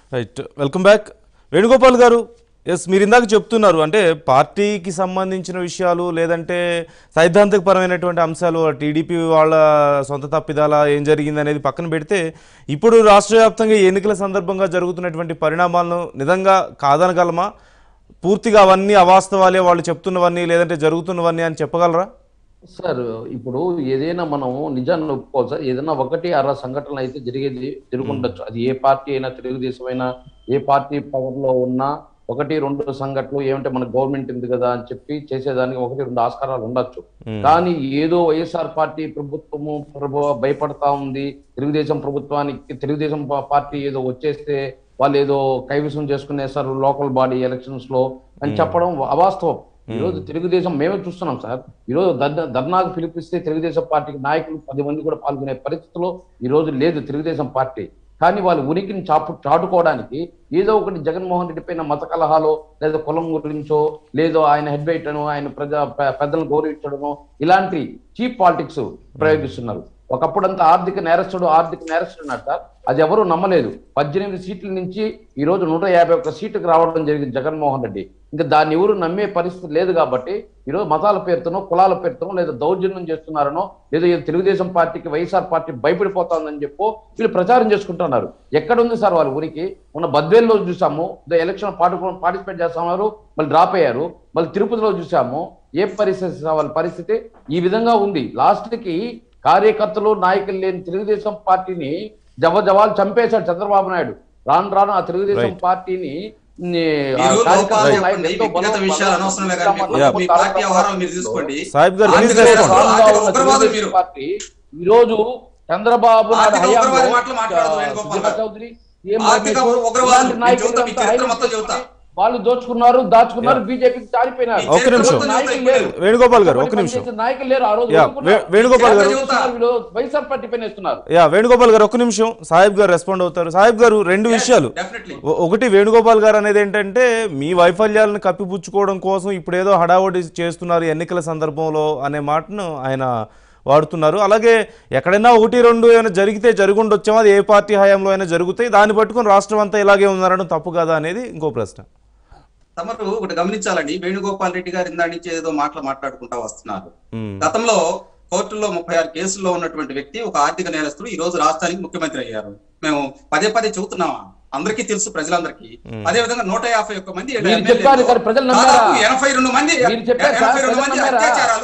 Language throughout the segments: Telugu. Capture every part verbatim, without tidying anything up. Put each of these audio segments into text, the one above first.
Right, welcome back. వేణుగోపాల్ గారు, ఎస్, మీరు ఇందాక చెప్తున్నారు అంటే పార్టీకి సంబంధించిన విషయాలు లేదంటే సైద్ధాంతికపరమైనటువంటి అంశాలు, టీడీపీ వాళ్ళ సొంత తప్పిదాల ఏం జరిగింది అనేది పక్కన పెడితే ఇప్పుడు రాష్ట్ర వ్యాప్తంగా ఎన్నికల సందర్భంగా జరుగుతున్నటువంటి పరిణామాలను నిజంగా కాదనగలమా? పూర్తిగా అవన్నీ అవాస్తవాలే వాళ్ళు చెప్తున్నవన్నీ లేదంటే జరుగుతున్నవన్నీ అని చెప్పగలరా? సార్, ఇప్పుడు ఏదైనా మనం నిజాన్ని ఒప్పుకోవాలి సార్. ఏదైనా ఒకటి అర సంఘటనలు అయితే జరిగేది జరుగుండొచ్చు. అది ఏ పార్టీ అయినా, తెలుగుదేశం అయినా, ఏ పార్టీ పవర్ లో ఉన్నా ఒకటి రెండు సంఘటనలు ఏమంటే మన గవర్నమెంట్ ఉంది కదా అని చెప్పి చేసేదానికి ఒకటి రెండు ఆస్కారాలు ఉండొచ్చు. కానీ ఏదో వైఎస్ఆర్ పార్టీ ప్రభుత్వము ప్రభు భయపడతా ఉంది, తెలుగుదేశం ప్రభుత్వానికి తెలుగుదేశం పార్టీ ఏదో వచ్చేస్తే వాళ్ళు ఏదో కైవసం చేసుకునేసారు లోకల్ బాడీ ఎలక్షన్స్ లో అని చెప్పడం అవాస్తవం. ఈ రోజు తెలుగుదేశం మేమే చూస్తున్నాం సార్. ఈ రోజు ధర్నాకు పిలిపిస్తే తెలుగుదేశం పార్టీకి నాయకులు పది మంది కూడా పాల్గొనే పరిస్థితిలో ఈ రోజు లేదు తెలుగుదేశం పార్టీ. కానీ వాళ్ళ ఉనికిని చాపు చాటుకోవడానికి ఏదో ఒకటి జగన్మోహన్ రెడ్డి పైన మత కలహాలో లేదా కులం గురించో లేదో ఆయన హెడ్ వెయిట్ అను ఆయన ప్రజా పెద్దలను గౌరవించడమో ఇలాంటి చీప్ పాలిటిక్స్ ప్రయోగిస్తున్నారు. ఒకప్పుడంతా ఆర్థిక నేరస్తుడు ఆర్థిక నేరస్తుడు అన్నట్ట అది ఎవరూ నమ్మలేదు. పద్దెనిమిది సీట్ల నుంచి ఈ రోజు నూట యాభై ఒక్క సీటుకు రావడం జరిగింది జగన్మోహన్ రెడ్డి. ఇంకా దాన్ని ఎవరు నమ్మే పరిస్థితి లేదు. కాబట్టి ఈరోజు మతాల పేరుతోనో కులాల పేరుతోనో లేదా దౌర్జన్యం చేస్తున్నారనో లేదో తెలుగుదేశం పార్టీకి వైఎస్ఆర్ పార్టీ భయపడిపోతుందని చెప్పో వీళ్ళు ప్రచారం చేసుకుంటున్నారు. ఎక్కడుంది సార్ వాళ్ళ ఊరికి? మొన్న బద్వేల్లో చూసాము, ఎలక్షన్ పాటు పార్టిసిపేట్ చేస్తున్నారు, మళ్ళీ డ్రాప్ అయ్యారు. మళ్ళీ తిరుపతిలో చూసాము, ఏ పరిస్థితి వాళ్ళ పరిస్థితి ఈ విధంగా ఉంది. లాస్ట్కి కార్యకర్తలు నాయకులు లేని తెలుగుదేశం పార్టీని జవ జవాలు చంపేశాడు చంద్రబాబు నాయుడు. రాను రాను ఆ తెలుగుదేశం పార్టీని పార్టీ ఈ రోజు చంద్రబాబు నాయుడు చౌదరి వాళ్ళు దోచుకున్నారు దాచుకున్నారు, బీజేపీకి చాలిపోయినారు. ఒక నిమిషం వేణుగోపాల్ గారు, ఒక నిమిషం నాయకులు లేరు. ఆ రోజు వేణుగోపాల్ గారు వైఎస్ఆర్ పార్టీ పైన ఇస్తున్నారు. యా వేణుగోపాల్ గారు, ఒక నిమిషం సాహిబ్ గారు రెస్పాండ్ అవుతారు. సాహిబ్ గారు, రెండు విషయాలు. ఒకటి, వేణుగోపాల్ గారు అనేది ఏంటంటే మీ వైఫల్యాలను కప్పిపుచ్చుకోవడం కోసం ఇప్పుడు ఏదో హడావుడి చేస్తున్నారు ఎన్నికల సందర్భంలో అనే మాటను ఆయన వాడుతున్నారు. అలాగే ఎక్కడైనా ఒకటి రెండు ఏమైనా జరిగితే జరుగుండొచ్చామో, అది ఏ పార్టీ హయాంలో అయినా జరుగుతాయి, దాన్ని పట్టుకుని రాష్ట్రం అంతా ఇలాగే ఉన్నారని తప్పు కదా అనేది ఇంకో ప్రశ్న. తమరు ఒకటి గమనించాలండి, వేణుగోపాల్ రెడ్డి గారు ఇందా నుంచి ఏదో మాటలు మాట్లాడుకుంటా వస్తున్నారు. గతంలో కోర్టులో ముప్పై ఆరు కేసుల్లో ఉన్నటువంటి వ్యక్తి ఒక ఆర్థిక నేరస్తుడు ఈ రోజు రాష్ట్రానికి ముఖ్యమంత్రి అయ్యారు. మేము పదే పదే చెబుతున్నామా, అందరికీ తెలుసు, ప్రజలందరికీ. అదే విధంగా నూట యాభై ఒక్క మంది ఎనభై రెండు మంది ఎనభై రెండు మంది అత్యాచారాలు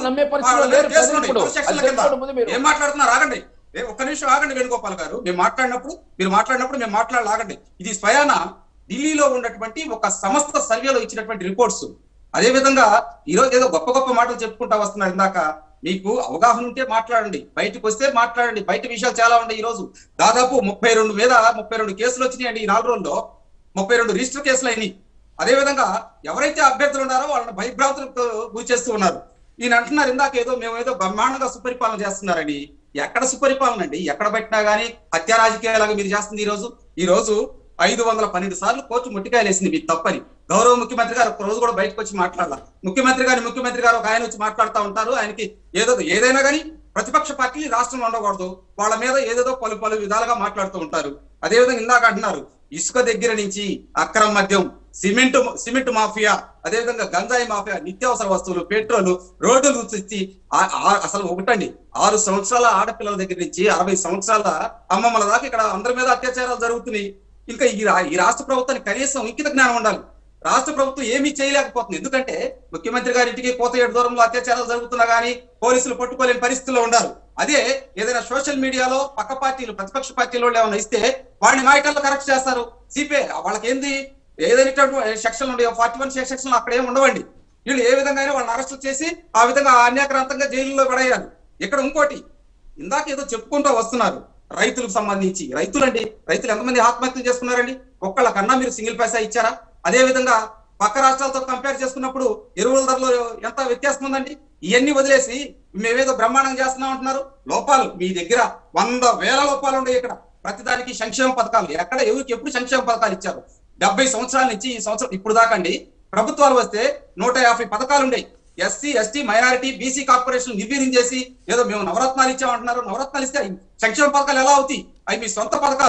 ఏం మాట్లాడుతున్నారు? ఆగండి, ఒక్క నిమిషం ఆగండి వేణుగోపాల్ గారు. మేము మాట్లాడినప్పుడు మీరు మాట్లాడినప్పుడు మేము మాట్లాడాలండి. ఇది స్వయాన ఢిల్లీలో ఉన్నటువంటి ఒక సంస్థ సర్వేలో ఇచ్చినటువంటి రిపోర్ట్స్. అదే విధంగా ఈ రోజు ఏదో గొప్ప గొప్ప మాటలు చెప్పుకుంటా వస్తున్నారు. ఇందాక మీకు అవగాహన ఉంటే మాట్లాడండి, బయటకు వస్తే మాట్లాడండి. బయట విషయాలు చాలా ఉన్నాయి. ఈ రోజు దాదాపు ముప్పై రెండు మీద ముప్పై రెండు కేసులు వచ్చినాయండి ఈ నాలుగు రోజుల్లో. ముప్పై రెండు రిజిస్టర్ కేసులు అయినాయి. అదేవిధంగా ఎవరైతే అభ్యర్థులు ఉన్నారో వాళ్ళని భయభ్రాంతులకు గురి చేస్తూ ఉన్నారు. ఈయన అంటున్నారు ఇందాక ఏదో మేము ఏదో బ్రహ్మాండంగా సుపరిపాలన చేస్తున్నారని. ఎక్కడ సుపరిపాలన అండి? ఎక్కడ పెట్టినా గానీ హత్య రాజకీయాలుగా మీరు చేస్తుంది. ఈ రోజు ఈ రోజు ఐదు వందల పన్నెండు సార్లు కోర్టు ముట్టికాయలు వేసింది మీకు తప్పని. గౌరవ ముఖ్యమంత్రి గారు ఒక రోజు కూడా బయటకు వచ్చి మాట్లాడాల. ముఖ్యమంత్రి గారు ముఖ్యమంత్రి గారు ఒక ఆయన వచ్చి మాట్లాడుతూ ఉంటారు. ఆయనకి ఏదో ఏదైనా కానీ ప్రతిపక్ష పార్టీలు రాష్ట్రంలో ఉండకూడదు, వాళ్ళ మీద ఏదేదో పలు పలు విధాలుగా మాట్లాడుతూ ఉంటారు. అదేవిధంగా ఇందాక అంటున్నారు ఇసుక దగ్గర నుంచి అక్రమ మద్యం, సిమెంట్ సిమెంట్ మాఫియా, అదేవిధంగా గంజాయి మాఫియా, నిత్యావసర వస్తువులు, పెట్రోల్, రోడ్డులు ఇచ్చి అసలు ఒకటండి ఆరు సంవత్సరాల ఆడపిల్లల దగ్గర నుంచి అరవై సంవత్సరాల అమ్మమ్మల దాకా ఇక్కడ అందరి మీద అత్యాచారాలు జరుగుతున్నాయి. ఇంకా ఈ ఈ రాష్ట్ర ప్రభుత్వానికి కనీసం ఇంకిత జ్ఞానం ఉండాలి. రాష్ట్ర ప్రభుత్వం ఏమీ చేయలేకపోతుంది. ఎందుకంటే ముఖ్యమంత్రి గారి ఇంటికి కోత ఏడు దూరంలో అత్యాచారాలు జరుగుతున్నా కానీ పోలీసులు పట్టుకోలేని పరిస్థితిలో ఉన్నారు. అదే ఏదైనా సోషల్ మీడియాలో పక్క పార్టీలు ప్రతిపక్ష పార్టీలో ఏమైనా ఇస్తే వాడిని మాయటల్లో కరెక్ట్ చేస్తారు. సిపిఐ వాళ్ళకి ఏంది ఏదైనా సెక్షన్ ఉండే ఫార్టీ వన్ సెక్షన్ అక్కడ ఏమి ఉండవండి. వీళ్ళు ఏ విధంగా వాళ్ళని అరెస్ట్ చేసి ఆ విధంగా అన్యాక్రాంతంగా జైలులో పడేయాలి. ఇక్కడ ఇంకోటి ఇందాక ఏదో చెప్పుకుంటూ వస్తున్నారు రైతులకు సంబంధించి. రైతులండి, రైతులు ఎంతమంది ఆత్మహత్యలు చేసుకున్నారండి? ఒక్కళ్ళ కన్నా మీరు సింగిల్ పైసా ఇచ్చారా? అదే విధంగా పక్క రాష్ట్రాలతో కంపేర్ చేసుకున్నప్పుడు ఎరువుల ధరలో ఎంత వ్యత్యాసం ఉందండి? ఇవన్నీ వదిలేసి మేమేదో బ్రహ్మాండం చేస్తున్నాం అంటున్నారు. లోపాలు మీ దగ్గర వంద వేల లోపాలు ఉన్నాయి. ఇక్కడ ప్రతిదానికి సంక్షేమ పథకాలు ఎక్కడ ఎవరికి ఎప్పుడు సంక్షేమ పథకాలు ఇచ్చారు? డెబ్బై సంవత్సరాల నుంచి ఈ సంవత్సరం ఇప్పుడు దాకండి ప్రభుత్వాలు వస్తే నూట యాభై పథకాలు ఉన్నాయి. SC ST minority BC corporation నిర్వీర్యం చేసి ఏదో మేము నవరత్నాలు ఇచ్చామంటున్నారు. నవరత్నాలు ఇస్తే సంక్షేమ పథకాలు ఎలా అవుతాయి? అవి మీ సొంత పథకాలు.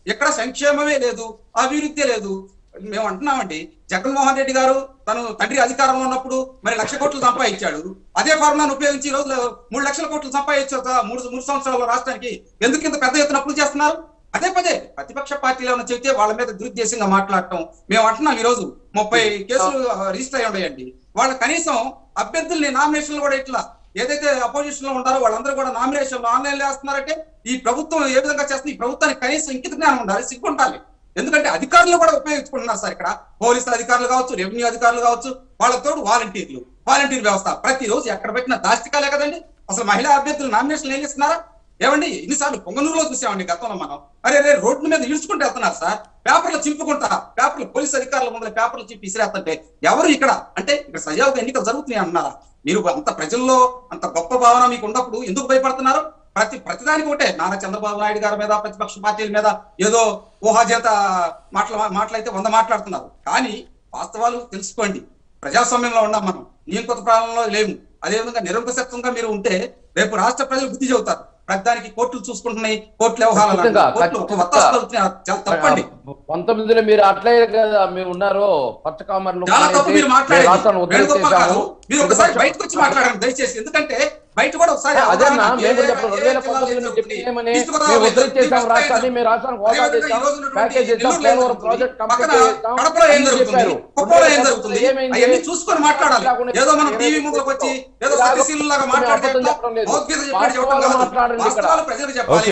ఎక్కడ సంక్షేమమే లేదు, అభివృద్ధి లేదు. మేము అంటున్నామండి, జగన్మోహన్ రెడ్డి గారు తను తండ్రి అధికారంలో ఉన్నప్పుడు మరి లక్ష కోట్లు సంపాదించాడు. అదే ఫార్ములాను ఉపయోగించి ఈ రోజు మూడు లక్షల కోట్లు సంపాదించారు మూడు మూడు సంవత్సరాల రాష్ట్రానికి. ఎందుకు ఇంత పెద్ద ఎత్తున అప్పులు చేస్తున్నారు? పదే పదే ప్రతిపక్ష పార్టీలు ఏమైనా చెబితే వాళ్ళ మీద దురుద్దేశంగా మాట్లాడటం. మేము అంటున్నాం, ఈ రోజు ముప్పై కేసులు రిజిస్టర్ అయి ఉన్నాయండి. వాళ్ళ కనీసం అభ్యర్థుల్ని నామినేషన్లు కూడా ఇట్లా ఏదైతే అపోజిషన్ లో ఉంటారో వాళ్ళందరూ కూడా నామినేషన్లు ఆన్లైన్ లో వేస్తున్నారంటే ఈ ప్రభుత్వం ఏ విధంగా చేస్తుంది? ఈ ప్రభుత్వానికి కనీసం ఇంకిత జ్ఞానం ఉండాలి, సిగ్గు ఉండాలి. ఎందుకంటే అధికారులు కూడా ఉపయోగించుకుంటున్నారు సార్. ఇక్కడ పోలీసు అధికారులు కావచ్చు, రెవెన్యూ అధికారులు కావచ్చు, వాళ్ళతో వాలంటీర్లు, వాలంటీర్ వ్యవస్థ ప్రతిరోజు ఎక్కడ పెట్టిన దాష్టికాలే కదండి. అసలు మహిళా అభ్యర్థులు నామినేషన్లు ఏం చేస్తున్నారా? ఏమండి, ఇన్నిసార్లు పొంగనూరులో చూసామండి గతంలో మనం. అరే రే రోడ్ల మీద ఈడ్చుకుంటూ వెళ్తున్నారు సార్, పేపర్లు చింపుకుంటా, పేపర్లు పోలీసు అధికారుల ముందర పేపర్లు చింపి ఇసిరేస్తుంటే ఎవరు ఇక్కడ అంటే ఇక్కడ సజావుగా ఎన్నికలు జరుగుతున్నాయి అంటున్నారా? మీరు అంత ప్రజల్లో అంత గొప్ప భావన మీకు ఉన్నప్పుడు ఎందుకు భయపడుతున్నారు? ప్రతి ప్రతిదానికి ఒకటే నారా చంద్రబాబు నాయుడు గారి మీద, ప్రతిపక్ష పార్టీల మీద ఏదో ఊహాజేత మాటలు మాటలైతే వంద మాట్లాడుతున్నారు. కానీ వాస్తవాలు తెలుసుకోండి. ప్రజాస్వామ్యంలో ఉన్నాం మనం, నియంత్రిత ప్రాంతంలో లేము. అదేవిధంగా నిరంకుశత్వంగా మీరు ఉంటే రేపు రాష్ట్ర ప్రజలు బుద్ధి చెబుతారు. ప్రతిదానికి కోర్టులు చూసుకుంటున్నాయి, కోర్టుల వ్యవహారాలు చాలా తప్పండి. పంతొమ్మిదిలో మీరు అట్లే కదా మీరు ఉన్నారు పచ్చకామర్లు. చాలా తప్పు మీరు మాట్లాడారు. మీరు ఒకసారి బయటకు వచ్చి మాట్లాడండి దయచేసి. ఎందుకంటే బయట కూడా ఒకసారి అదేనా మేము చెప్పండి, రెండు వేల పంతొమ్మిదిలో చెప్పేమని మేము ఉద్ధరించేసాం రాష్ట్రాన్ని, మీ రాష్ట్రానికి హోదా చేసాం, ప్యాకేజ్ ఇస్తాం, పోలవరం ప్రాజెక్ట్ కంప్లీట్ చేస్తాం చెప్పారు. ఏమైంది చూసుకొని మాట్లాడాలి. ఏదో మనం టీవీ ముందుకు వచ్చి ఏదో సత్యశీలులాగా మాట్లాడడం లేదు. మాట్లాడండి ఇక్కడ. ప్రజలకు చెప్పాలి.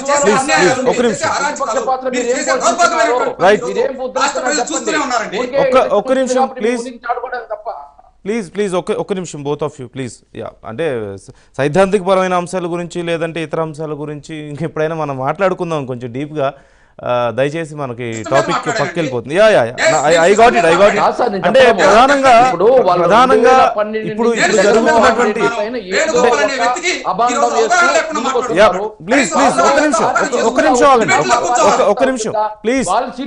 చూస్తూనే ఉన్నారండి. ఒక్క నిమిషం ప్లీజ్ ప్లీజ్ ప్లీజ్ ఒక్క ఒక్క నిమిషం both of you please. Yeah అంటే సైద్ధాంతికపరమైన అంశాల గురించి లేదంటే ఇతర అంశాల గురించి ఇంకెప్పుడైనా మనం మాట్లాడుకుందాం కొంచెం డీప్గా. దయచేసి మనకి టాపిక్ పక్కకి వెళ్ళిపోతుంది. Yeah yeah I got it I got it. అంటే ప్రధానంగా ప్రధానంగా ఇప్పుడు ఇప్పుడు జరుగుతున్నటువంటి ప్లీజ్ ప్లీజ్ ఒక్క నిమిషం ఒక్క నిమిషం ఆగండి ఒక్క నిమిషం ప్లీజ్.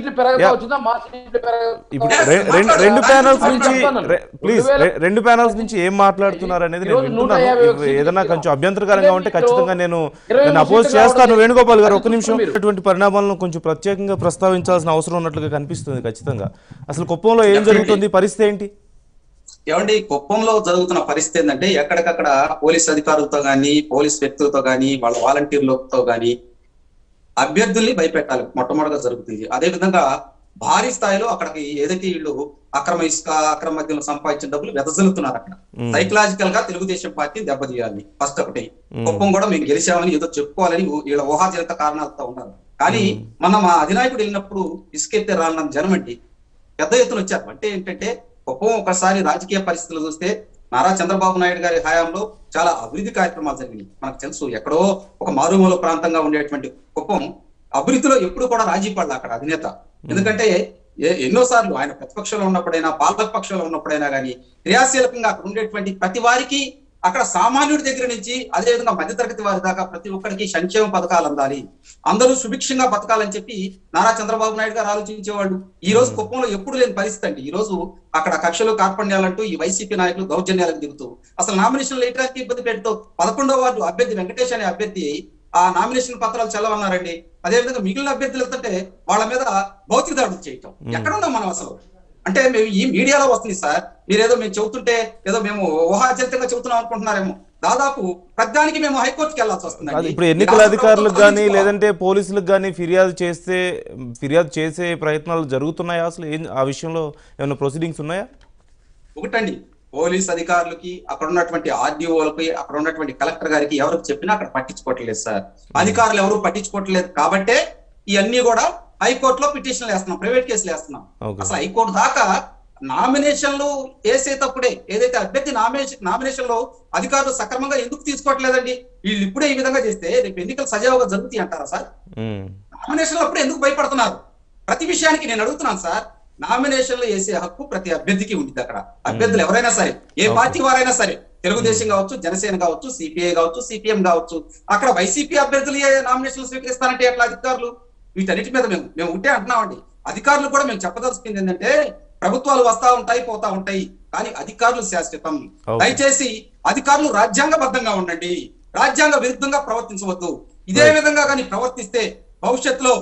ఇప్పుడు రెండు ప్యానల్స్ నుంచి ప్లీజ్ రెండు ప్యానల్స్ నుంచి ఏం మాట్లాడుతున్నారు అనేది నేను వింటున్నాను. ఏదైనా కొంచెం అభ్యంతరకరంగా ఉంటే ఖచ్చితంగా నేను నేను అపోజ్ చేస్తాను. వేణుగోపాల్ గారు ఒక్క నిమిషం. ఇటువంటి పరిణామాలను కొంచెం ప్రత్యేకంగా ప్రస్తావించాల్సిన అవసరం ఉన్నట్లుగా కనిపిస్తుంది ఖచ్చితంగా. అసలు కుప్పంలో ఏం జరుగుతుంది, పరిస్థితి ఏంటి? ఏమండి, కుప్పంలో జరుగుతున్న పరిస్థితి ఏంటంటే ఎక్కడికక్కడ పోలీస్ అధికారులతో గానీ, పోలీస్ వ్యక్తులతో గానీ, వాళ్ళ వాలంటీర్లతో గానీ అభ్యర్థుల్ని భయపెట్టాలి మొట్టమొదటిగా జరుగుతుంది. అదే విధంగా భారీ స్థాయిలో అక్కడికి ఏదైతే వీళ్ళు అక్రమ ఇసుక అక్రమ మద్యంలో సంపాదించిన డబ్బులు వెదజల్లుతున్నారు. అక్కడ సైకలాజికల్ గా తెలుగుదేశం పార్టీ దెబ్బతీయాలి ఫస్ట్ ఒకటి. కుప్పం కూడా మేము గెలిచామని ఏదో చెప్పుకోవాలని వీళ్ళ ఊహాజనిత కారణాలతో ఉన్నారు. కానీ మన మా అధినాయకుడు వెళ్ళినప్పుడు ఇసుకెత్తే రాళ్ళ జనం అండి పెద్ద ఎత్తున వచ్చారు. అంటే ఏంటంటే కుప్పం ఒకసారి రాజకీయ పరిస్థితులు చూస్తే నారా చంద్రబాబు నాయుడు గారి హయాంలో చాలా అభివృద్ధి కార్యక్రమాలు జరిగినాయి. మనకు తెలుసు, ఎక్కడో ఒక మారుమూల ప్రాంతంగా ఉండేటువంటి కుప్పం అభివృద్ధిలో ఎప్పుడు కూడా రాజీ పడలే అక్కడ అధినేత. ఎందుకంటే ఎన్నోసార్లు ఆయన ప్రతిపక్షంలో ఉన్నప్పుడైనా పాలక పక్షంలో ఉన్నప్పుడైనా కానీ క్రియాశీలకంగా అక్కడ ఉండేటువంటి ప్రతి వారికి అక్కడ సామాన్యుడి దగ్గర నుంచి అదేవిధంగా మధ్యతరగతి వారి దాకా ప్రతి ఒక్కరికి సంక్షేమ పథకాలు అందాలి, అందరూ సుభిక్షంగా బతకాలని చెప్పి నారా చంద్రబాబు నాయుడు గారు ఆలోచించేవాళ్ళు. ఈ రోజు కుప్పంలో ఎప్పుడు లేని పరిస్థితి అండి. ఈ రోజు అక్కడ కక్షలు కార్పణ్యాలంటూ ఈ వైసీపీ నాయకులు దౌర్జన్యాలకు దిగుతూ అసలు నామినేషన్లు వేయడానికి ఇబ్బంది పెడుతూ పదకొండో వార్డు అభ్యర్థి వెంకటేష్ అనే అభ్యర్థి ఆ నామినేషన్ పత్రాలు చల్లవన్నారండి. అదేవిధంగా మిగిలిన అభ్యర్థులు వెళ్తుంటే వాళ్ళ మీద భౌతిక దాడులు చేయటం. ఎక్కడున్నాం మనం అసలు? అంటే మేము ఈ మీడియాలో వస్తుంది సార్, మీరేదో మేము చెబుతుంటే ఏదో మేము ఊహాజనితంగా చెబుతున్నాం అనుకుంటున్నారేమో. దాదాపు ప్రతిదానికి మేము హైకోర్టుకి వెళ్ళాల్సి వస్తుంది. ఇప్పుడు ఎన్నికల అధికారులకు కానీ లేదంటే పోలీసులకు కానీ ఫిర్యాదు చేస్తే ఫిర్యాదు చేసే ప్రయత్నాలు జరుగుతున్నాయా? అసలు ఏం ఆ విషయంలో ఏమైనా ప్రొసీడింగ్స్ ఉన్నాయా? ఒకటండి, పోలీస్ అధికారులకి అక్కడ ఉన్నటువంటి ఆర్డీఓలకి అక్కడ ఉన్నటువంటి కలెక్టర్ గారికి ఎవరికి చెప్పినా అక్కడ పట్టించుకోవట్లేదు సార్. అధికారులు ఎవరు పట్టించుకోవట్లేదు కాబట్టే ఇవన్నీ కూడా హైకోర్టులో పిటిషన్లు వేస్తున్నాం, ప్రైవేట్ కేసులు వేస్తున్నాం. అసలు హైకోర్టు దాకా నామినేషన్లు వేసేటప్పుడే ఏదైతే అభ్యర్థి నామినేషన్ నామినేషన్ లో అధికారులు సక్రమంగా ఎందుకు తీసుకోవట్లేదండి? వీళ్ళు ఇప్పుడే ఈ విధంగా చేస్తే రేపు ఎన్నికలు సజావుగా జరుగుతాయి అంటారా సార్? నామినేషన్లు అప్పుడే ఎందుకు భయపడుతున్నారు? ప్రతి విషయానికి నేను అడుగుతున్నాను సార్. నామినేషన్లు వేసే హక్కు ప్రతి అభ్యర్థికి ఉంటుంది. అక్కడ అభ్యర్థులు ఎవరైనా సరే, ఏ పార్టీ వారైనా సరే, తెలుగుదేశం కావచ్చు, జనసేన కావచ్చు, సిపిఐ కావచ్చు, సిపిఎం కావచ్చు, అక్కడ వైసీపీ అభ్యర్థులు నామినేషన్లు స్వీకరిస్తారంటే ఎట్లా అధికారులు? వీటన్నిటి మీద మేము మేము ఉంటే అంటున్నామండి. అధికారులు కూడా మేము చెప్పదలుచుకుంది ఏంటంటే ప్రభుత్వాలు వస్తా ఉంటాయి, పోతా ఉంటాయి, కానీ అధికారులు శాశ్వతం. దయచేసి అధికారులు రాజ్యాంగబద్ధంగా ఉండండి, రాజ్యాంగ విరుద్ధంగా ప్రవర్తించవద్దు. ఇదే విధంగా కానీ ప్రవర్తిస్తే భవిష్యత్తులో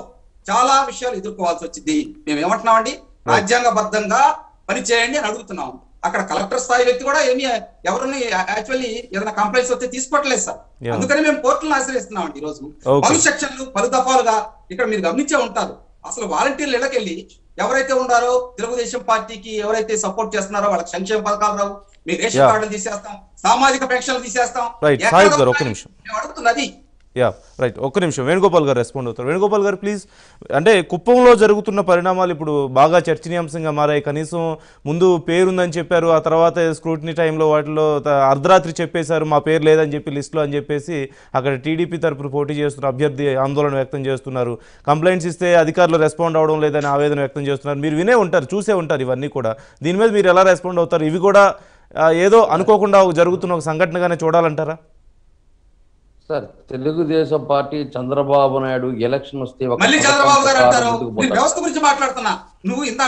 చాలా విషయాలు ఎదుర్కోవాల్సి వచ్చింది. మేము ఏమంటున్నామండి, రాజ్యాంగబద్ధంగా పని చేయండి అని అడుగుతున్నాం. అక్కడ కలెక్టర్ స్థాయి వ్యక్తి కూడా ఏమి ఎవరిని యాక్చువల్లీ ఏదైనా కంప్లైంట్స్ వస్తే తీసుకోవట్లేదు సార్. అందుకని మేము కోర్టులను ఆశ్రయిస్తున్నాం అండి. ఈ రోజు పలు సెక్షన్లు పలు దఫాలుగా ఇక్కడ మీరు గమనించే ఉంటారు. అసలు వాలంటీర్లు ఇళ్ళకెళ్ళి ఎవరైతే ఉన్నారో తెలుగుదేశం పార్టీకి ఎవరైతే సపోర్ట్ చేస్తున్నారో వాళ్ళకి సంక్షేమ పథకాలు రావు, మీ రేషన్ కార్డులు తీసేస్తాం, సామాజిక పెన్షన్లు తీసేస్తాం. మేము అడుగుతున్నది యా రైట్. ఒక్క నిమిషం వేణుగోపాల్ గారు రెస్పాండ్ అవుతారు. వేణుగోపాల్ గారు ప్లీజ్. అంటే కుప్పంలో జరుగుతున్న పరిణామాలు ఇప్పుడు బాగా చర్చనీయాంశంగా మారాయి. కనీసం ముందు పేరుందని చెప్పారు, ఆ తర్వాత స్క్రూటినీ టైంలో వాటిలో అర్ధరాత్రి చెప్పేశారు మా పేరు లేదని చెప్పి లిస్టులో అని చెప్పేసి అక్కడ టీడీపీ తరపున పోటీ చేస్తున్న అభ్యర్థి ఆందోళన వ్యక్తం చేస్తున్నారు. కంప్లైంట్స్ ఇస్తే అధికారులు రెస్పాండ్ అవ్వడం లేదని ఆవేదన వ్యక్తం చేస్తున్నారు. మీరు వినే ఉంటారు, చూసే ఉంటారు ఇవన్నీ కూడా. దీని మీద మీరు ఎలా రెస్పాండ్ అవుతారు? ఇవి కూడా ఏదో అనుకోకుండా జరుగుతున్న ఒక సంఘటనగానే చూడాలంటారా? Sir, Telugu Desam party Chandrababu Naidu election వస్తే మళ్ళీ చంద్రబాబు గారు అంటారు వ్యవస్థ గురించి మాట్లాడుతున్నా. నువ్వు ఇందాక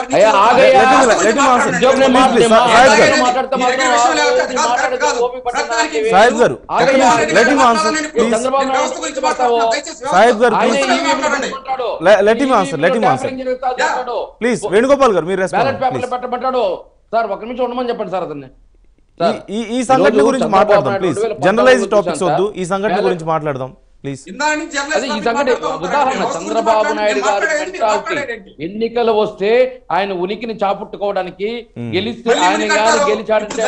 ప్లీజ్ వేణుగోపాల్ గారు మీరు పెట్టమంటాడు. సార్ ఒక నిమిషం ఉండమని చెప్పండి సార్ అతన్ని. ఈ సంఘటన గురించి మాట్లాడదాం ప్లీజ్. జనరలైజ్ టాపిక్స్ వద్దు, ఈ సంఘటన గురించి మాట్లాడదాం ప్లీజ్. అది ఈ సంఘటన ఉదాహరణ చంద్రబాబు నాయుడు గారి మెంటాలిటీ. ఎన్నికలు వస్తే ఆయన ఉనికిని చాపుట్టుకోవడానికి, గెలిస్తే ఆయన గారు గెలిచాడంటే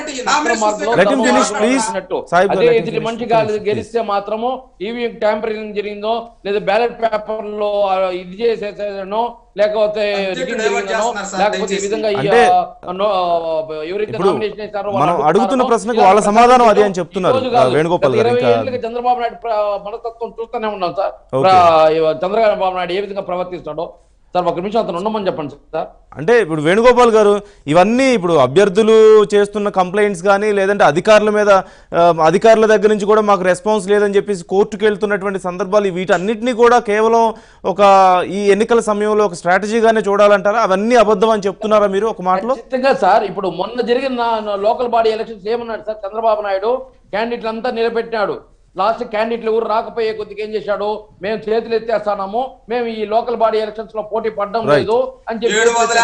అదే ఎదుటి మనిషి గారు గెలిస్తే మాత్రము ఈవీఎం ట్యాంపరింగ్ జరిగిందో లేదా బ్యాలెట్ పేపర్ లో ఇది చేసేసానో లేకపోతే లేకపోతే ఈ విధంగా ఎవరైతే నామినేషన్ చేశారో మనం అడుగుతున్న ప్రశ్నకు వాళ్ళ సమాధానం అదే అని చెప్తున్నారు వేణుగోపాల్ గారు. చంద్రబాబు నాయుడు మనస్తత్వం చూస్తూనే ఉన్నాం సార్. చంద్రబాబు నాయుడు ఏ విధంగా ప్రవర్తిస్తాడో. సార్ ఒక నిమిషం అతను ఉండమని చెప్పండి సార్. అంటే ఇప్పుడు వేణుగోపాల్ గారు ఇవన్నీ ఇప్పుడు అభ్యర్థులు చేస్తున్న కంప్లైంట్స్ కానీ లేదంటే అధికారుల మీద అధికారుల దగ్గర నుంచి కూడా మాకు రెస్పాన్స్ లేదని చెప్పేసి కోర్టుకు వెళ్తున్నటువంటి సందర్భాలు వీటన్నిటినీ కూడా కేవలం ఒక ఈ ఎన్నికల సమయంలో ఒక స్ట్రాటజీగానే చూడాలంటారా? అవన్నీ అబద్ధం అని చెప్తున్నారా మీరు ఒక మాటలో? ఖచ్చితంగా సార్. ఇప్పుడు మొన్న జరిగిన లోకల్ బాడీ ఎలక్షన్స్ ఏమన్నాడు సార్ చంద్రబాబు నాయుడు? క్యాండిడేట్లు అంతా నిలబెట్టాడు. లాస్ట్ క్యాండిడేట్లు ఎవరు రాకపోయే కొద్దిగా ఏం చేశాడు, మేము చేతులు ఎత్తేస్తాము, మేము ఈ లోకల్ బాడీ ఎలక్షన్స్ లో పోటీ పడడం లేదు అని చెప్పి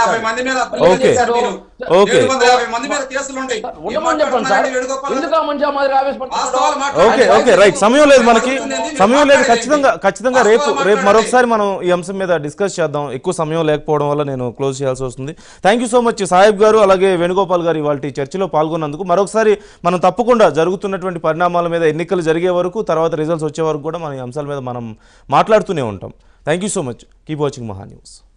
సమయం లేదు మనకి, సమయం లేదు. ఖచ్చితంగా ఖచ్చితంగా రేపు రేపు మరొకసారి మనం ఈ అంశం మీద డిస్కస్ చేద్దాం. ఎక్కువ సమయం లేకపోవడం వల్ల నేను క్లోజ్ చేయాల్సి వస్తుంది. Thank you so much Saheb గారు అలాగే వేణుగోపాల్ గారు ఇవాళ చర్చలో పాల్గొన్నందుకు. మరొకసారి మనం తప్పకుండా జరుగుతున్నటువంటి పరిణామాల మీద ఎన్నికలు జరిగే వరకు తర్వాత రిజల్ట్స్ వచ్చే వరకు కూడా మన ఈ అంశాల మీద మనం మాట్లాడుతూనే ఉంటాం. Thank you so much. Keep watching Maha news.